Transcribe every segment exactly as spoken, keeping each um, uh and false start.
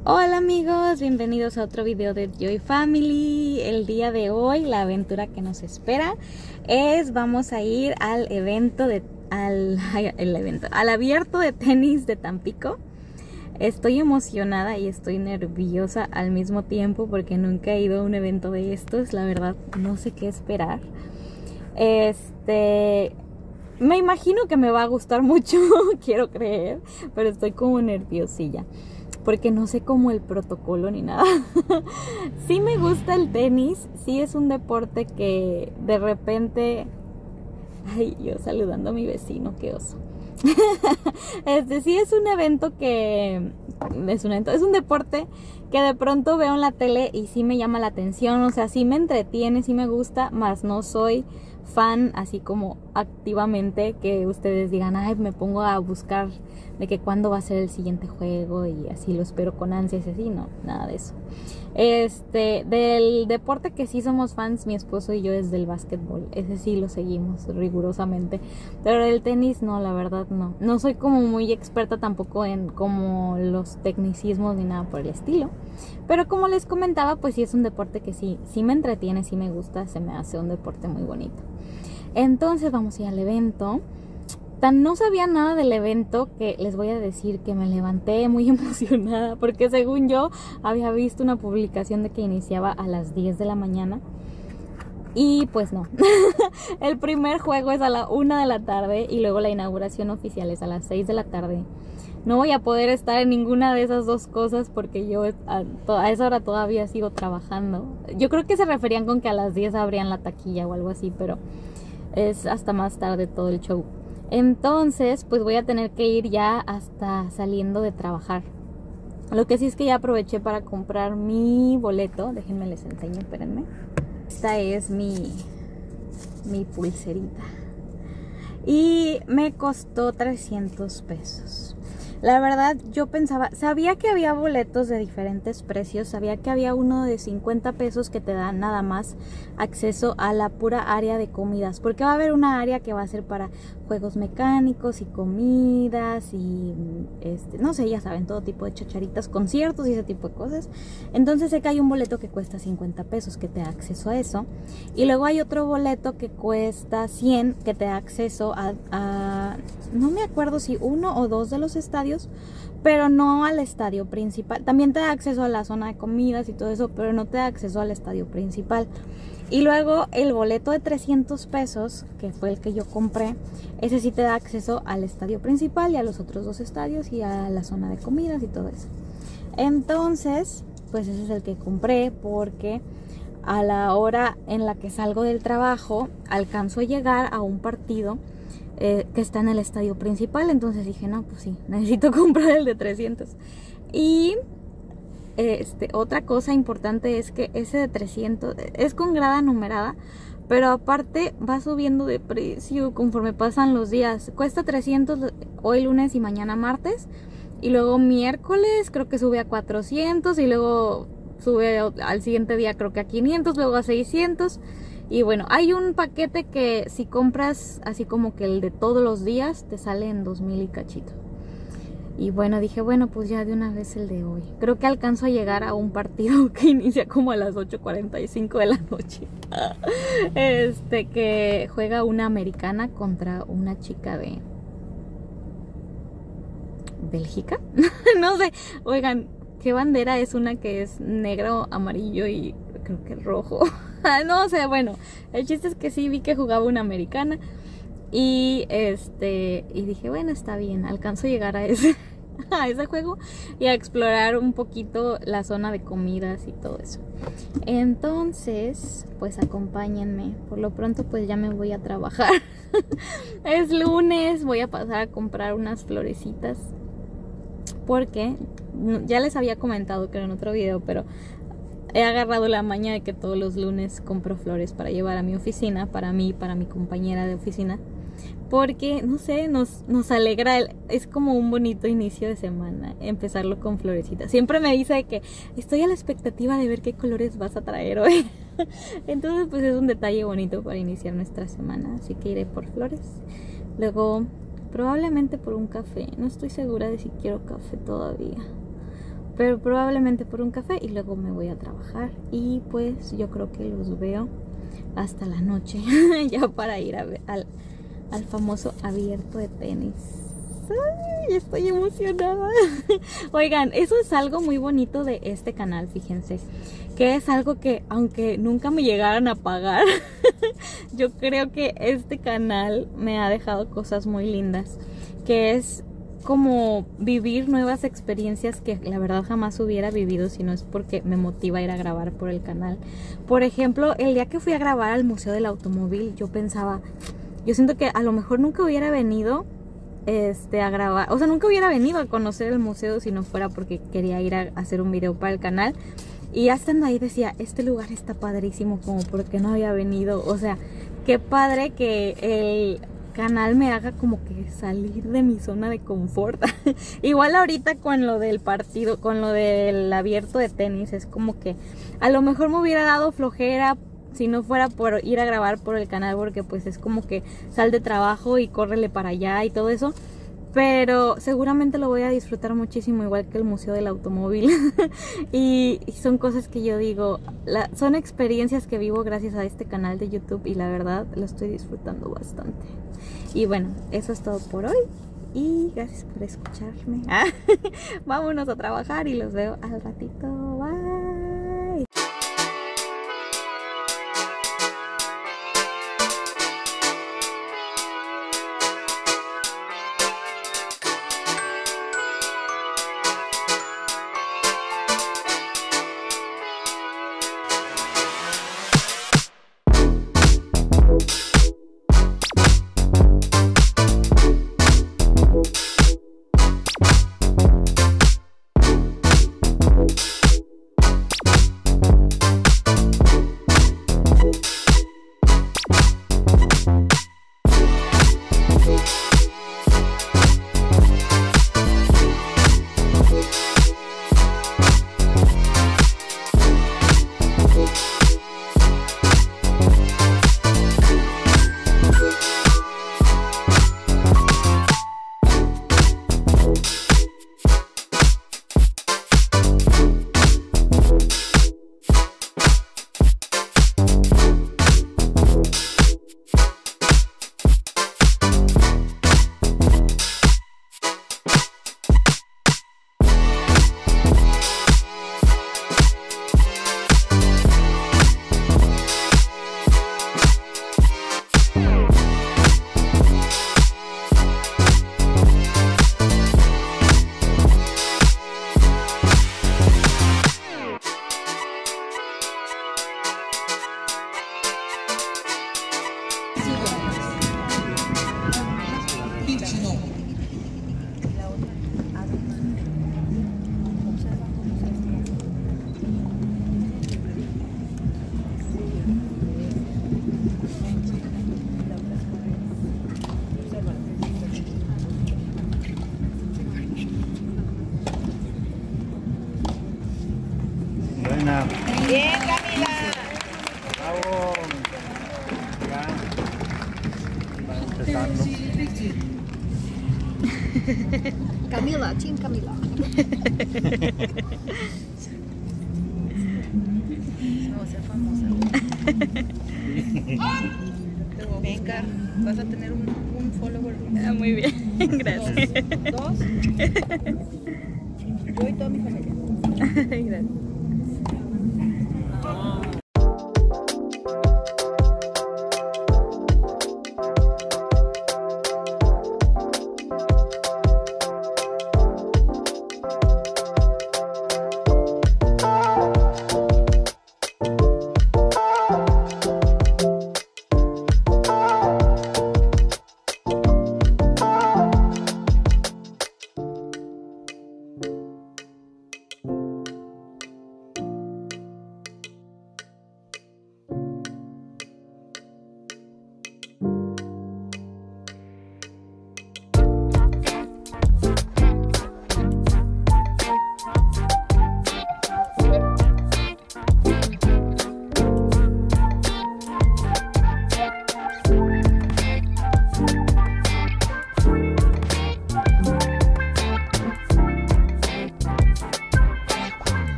Hola amigos, bienvenidos a otro video de Joy Family. El día de hoy la aventura que nos espera es vamos a ir al evento de al el evento al abierto de tenis de Tampico. Estoy emocionada y estoy nerviosa al mismo tiempo porque nunca he ido a un evento de estos. La verdad no sé qué esperar. Este me imagino que me va a gustar mucho, quiero creer, pero estoy como nerviosilla porque no sé cómo el protocolo ni nada. Sí me gusta el tenis, sí es un deporte que de repente... Ay, yo saludando a mi vecino, qué oso. Este sí es un evento que... Es un evento, es un deporte que de pronto veo en la tele y sí me llama la atención, o sea, sí me entretiene, sí me gusta, más no soy fan así como activamente que ustedes digan, ay, me pongo a buscar de que cuándo va a ser el siguiente juego y así lo espero con ansias y así, no, nada de eso. Este, del deporte que sí somos fans, mi esposo y yo, es del básquetbol, ese sí lo seguimos rigurosamente, pero del tenis no, la verdad no, no soy como muy experta tampoco en como los tecnicismos ni nada por el estilo, pero como les comentaba, pues sí es un deporte que sí, sí me entretiene, sí me gusta, se me hace un deporte muy bonito. Entonces vamos a ir al evento. Tan no sabía nada del evento que les voy a decir que me levanté muy emocionada porque según yo había visto una publicación de que iniciaba a las diez de la mañana y pues no. El primer juego es a la una de la tarde y luego la inauguración oficial es a las seis de la tarde. No voy a poder estar en ninguna de esas dos cosas porque yo a, a esa hora todavía sigo trabajando. Yo creo que se referían con que a las diez abrían la taquilla o algo así, pero es hasta más tarde todo el show. Entonces, pues voy a tener que ir ya hasta saliendo de trabajar. Lo que sí es que ya aproveché para comprar mi boleto. Déjenme les enseño, espérenme. Esta es mi, mi pulserita. Y me costó trescientos pesos. La verdad, yo pensaba, sabía que había boletos de diferentes precios, sabía que había uno de cincuenta pesos que te da nada más acceso a la pura área de comidas, porque va a haber una área que va a ser para juegos mecánicos y comidas y, este, no sé, ya saben, todo tipo de chacharitas, conciertos y ese tipo de cosas. Entonces sé que hay un boleto que cuesta cincuenta pesos que te da acceso a eso, y luego hay otro boleto que cuesta cien que te da acceso a, a no me acuerdo si uno o dos de los estadios, pero no al estadio principal. También te da acceso a la zona de comidas y todo eso, pero no te da acceso al estadio principal. Y luego el boleto de trescientos pesos, que fue el que yo compré, ese sí te da acceso al estadio principal y a los otros dos estadios y a la zona de comidas y todo eso. Entonces, pues ese es el que compré porque a la hora en la que salgo del trabajo alcanzo a llegar a un partido Eh, que está en el estadio principal. Entonces dije, no, pues sí, necesito comprar el de trescientos. Y este, otra cosa importante es que ese de trescientos es con grada numerada, pero aparte va subiendo de precio conforme pasan los días. Cuesta trescientos hoy lunes y mañana martes, y luego miércoles creo que sube a cuatrocientos, y luego sube al siguiente día creo que a quinientos, luego a seiscientos. Y bueno, hay un paquete que si compras así como que el de todos los días te sale en dos mil y cachito. Y bueno, dije, bueno, pues ya de una vez el de hoy. Creo que alcanzo a llegar a un partido que inicia como a las ocho cuarenta y cinco de la noche. Este, que juega una americana contra una chica de Bélgica. No sé, oigan, ¿qué bandera es una que es negro, amarillo y creo que rojo? No sé, bueno, el chiste es que sí vi que jugaba una americana y este y dije, bueno, está bien, alcanzo a llegar a ese a ese juego y a explorar un poquito la zona de comidas y todo eso. Entonces, pues acompáñenme. Por lo pronto pues ya me voy a trabajar. Es lunes, voy a pasar a comprar unas florecitas porque ya les había comentado que era en otro video, pero he agarrado la maña de que todos los lunes compro flores para llevar a mi oficina, para mí, para mi compañera de oficina, porque, no sé, nos, nos alegra, el, es como un bonito inicio de semana, empezarlo con florecitas. Siempre me dice que estoy a la expectativa de ver qué colores vas a traer hoy. Entonces, pues es un detalle bonito para iniciar nuestra semana, así que iré por flores. Luego, probablemente por un café, no estoy segura de si quiero café todavía. pero probablemente por un café y luego me voy a trabajar y pues yo creo que los veo hasta la noche ya para ir a ver al, al famoso abierto de tenis. Ay, estoy emocionada. Oigan, eso es algo muy bonito de este canal, fíjense, que es algo que aunque nunca me llegaran a pagar, yo creo que este canal me ha dejado cosas muy lindas, que es como vivir nuevas experiencias que la verdad jamás hubiera vivido si no es porque me motiva a ir a grabar por el canal. Por ejemplo, el día que fui a grabar al Museo del Automóvil, yo pensaba, yo siento que a lo mejor nunca hubiera venido este, a grabar, o sea, nunca hubiera venido a conocer el museo si no fuera porque quería ir a hacer un video para el canal. Y ya estando ahí decía, este lugar está padrísimo, como porque no había venido. O sea, qué padre que el canal me haga como que salir de mi zona de confort. Igual ahorita con lo del partido, con lo del abierto de tenis, es como que a lo mejor me hubiera dado flojera si no fuera por ir a grabar por el canal, porque pues es como que sal de trabajo y córrele para allá y todo eso. Pero seguramente lo voy a disfrutar muchísimo, igual que el Museo del Automóvil. y, y son cosas que yo digo, la, son experiencias que vivo gracias a este canal de YouTube y la verdad lo estoy disfrutando bastante. Y bueno, eso es todo por hoy y gracias por escucharme. Vámonos a trabajar y los veo al ratito. Bye. Buena. Bien, Camila. Bravo. Ya. Va empezando. Camila, Team Camila. Vamos a ser famosa. Venga, vas a tener un, un follower. Ah, muy bien, gracias. Dos. Yo y toda mi familia. Gracias.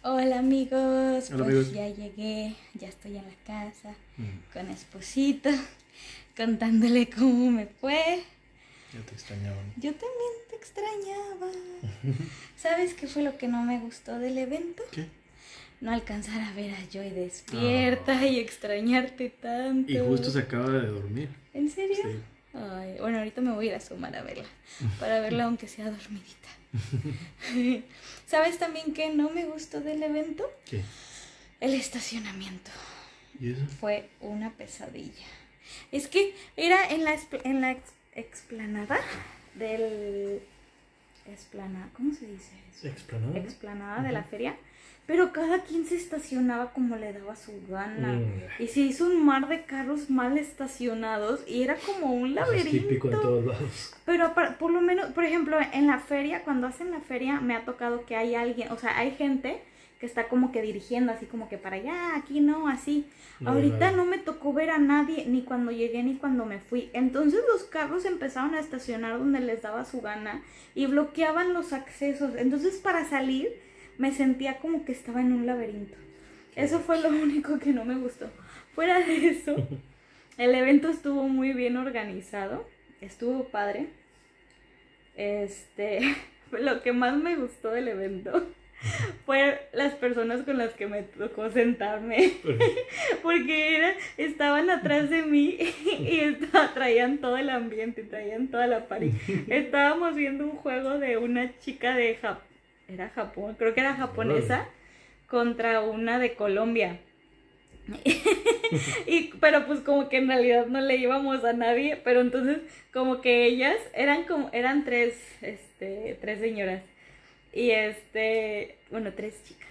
Hola amigos, Hola, pues amigos. ya llegué, ya estoy en la casa Mm, con Esposito, contándole cómo me fue. ya te extrañaba. Yo también te extrañaba. ¿Sabes qué fue lo que no me gustó del evento? ¿Qué? No alcanzar a ver a Joy despierta Oh. y extrañarte tanto. Y justo se acaba de dormir. ¿En serio? Sí. Ay, bueno, ahorita me voy a ir a asomar a verla, para verla aunque sea dormidita. ¿Sabes también qué no me gustó del evento? ¿Qué? El estacionamiento. ¿Y eso? Fue una pesadilla. Es que era en la, expl- en la ex- explanada del... Explanada, ¿cómo se dice eso? ¿Explanada? Explanada de la feria. Pero cada quien se estacionaba como le daba su gana. Mm. Y se hizo un mar de carros mal estacionados. Y era como un Eso es laberinto. típico en todos lados. Pero para- por lo menos, por ejemplo, en la feria, cuando hacen la feria, me ha tocado que hay alguien, o sea, hay gente que está como que dirigiendo, así como que para allá, aquí no, así. No, Ahorita claro. no me tocó ver a nadie, ni cuando llegué ni cuando me fui. Entonces los carros empezaron a estacionar donde les daba su gana y bloqueaban los accesos. Entonces para salir me sentía como que estaba en un laberinto. Eso fue lo único que no me gustó. Fuera de eso, el evento estuvo muy bien organizado, estuvo padre. Este, lo que más me gustó del evento fue las personas con las que me tocó sentarme, porque era, estaban atrás de mí y estaba- traían todo el ambiente, traían toda la party. Estábamos viendo un juego de una chica de Japón, era Japón, creo que era japonesa, contra una de Colombia. Y, pero pues como que en realidad no le íbamos a nadie, pero entonces como que ellas eran como, eran tres, este, tres señoras. Y este, bueno, tres chicas.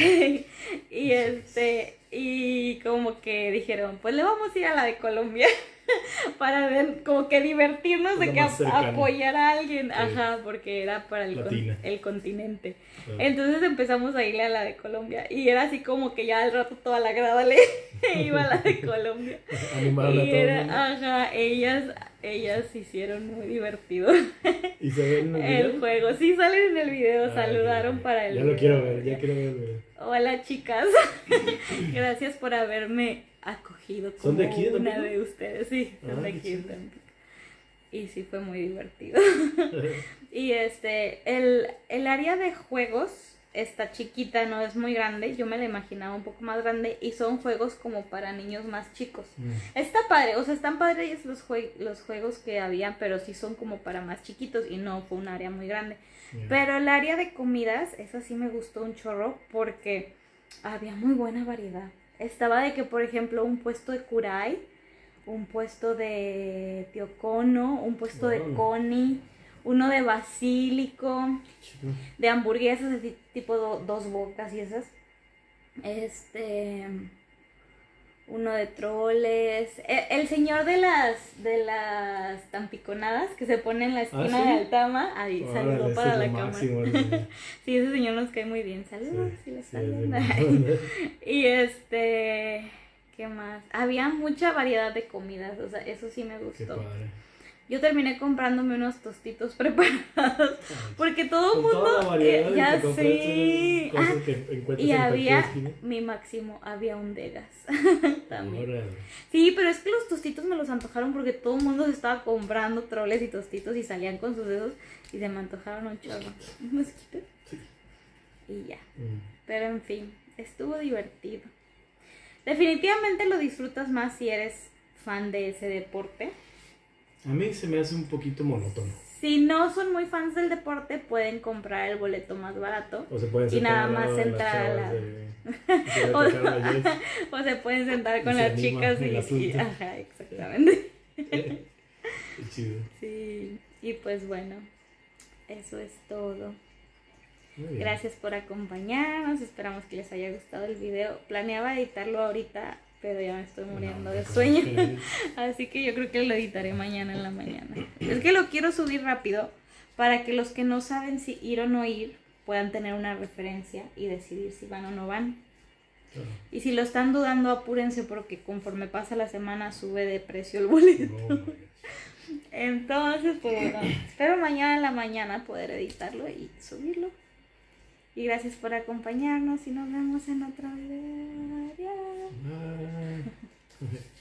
Y este, y como que dijeron, pues le vamos a ir a la de Colombia para ver, como que divertirnos de Lo que más ap- cercano. apoyar a alguien, Sí. ajá, porque era para el, con- Latina. el continente. Claro. Entonces empezamos a irle a la de Colombia y era así como que ya al rato toda la grada le iba a la de Colombia. Animaron a Y todo el era, mundo. ajá, ellas, ellas hicieron muy divertido ¿Y se ven en el el video? juego. Sí salen en el video, Ay, saludaron Dios. para el Ya video. lo quiero ver, ya quiero ver el video. Hola chicas, gracias por haberme acogido como ¿Son de aquí, de una Tampico? de ustedes. Sí, son Ah, de qué aquí de chido. Tampico. Y sí fue muy divertido. Y este, el, el área de juegos está chiquita, no es muy grande. Yo me la imaginaba un poco más grande y son juegos como para niños más chicos. Mm. Está padre, o sea, están padres los, jue- los juegos que había, pero sí son como para más chiquitos y no fue un área muy grande. Yeah. Pero el área de comidas, esa sí me gustó un chorro porque había muy buena variedad. Estaba de que, por ejemplo, un puesto de kurai, un puesto de tiocono, un puesto de Órale. coni, uno de basílico, Chido. de hamburguesas de ti- tipo do- dos bocas y esas. Este, uno de troles, e- el, señor de las de las tampiconadas que se pone en la esquina ¿sí? de Altama, ahí Órale, saludó ese para es la lo cámara. máximo, ese. Sí, ese señor nos cae muy bien. Saludos, si lo Sí, está sí, viendo. sí. Y este, ¿qué más? Había mucha variedad de comidas, o sea, eso sí me Qué gustó. padre. Yo terminé comprándome unos tostitos preparados porque todo el Con toda la mundo, variedad eh, de ya que compraste sé. esas cosas Ah, que encuentras y en cualquier había esquina. mi máximo, había un Degas también. Órale. Sí, pero es que los tostitos me los antojaron porque todo el mundo se estaba comprando troles y tostitos y salían con sus dedos y se me antojaron un chorro. ¿Un mosquito? Sí. Y ya. Mm. Pero en fin, estuvo divertido. Definitivamente lo disfrutas más si eres fan de ese deporte. A mí se me hace un poquito monótono. Si no son muy fans del deporte, pueden comprar el boleto más barato. O se pueden Y sentar nada al lado más de las entrar a chavas la- de- que O- le tocaron a Jess. O se pueden sentar Y con se las anima chicas el y, y- asunto. ajá, exactamente. Qué chido. Sí, y pues bueno, eso es todo. Muy bien. Gracias por acompañarnos, esperamos que les haya gustado el video. Planeaba editarlo ahorita, pero ya me estoy muriendo No, de ¿cómo sueño. crees? Así que yo creo que lo editaré mañana en la mañana. Es que lo quiero subir rápido para que los que no saben si ir o no ir puedan tener una referencia y decidir si van o no van. Claro. Y si lo están dudando, apúrense porque conforme pasa la semana sube de precio el boleto. Oh, my gosh. Entonces, pues bueno, espero mañana en la mañana poder editarlo y subirlo. Y gracias por acompañarnos y nos vemos en otro video. Adiós. Bye.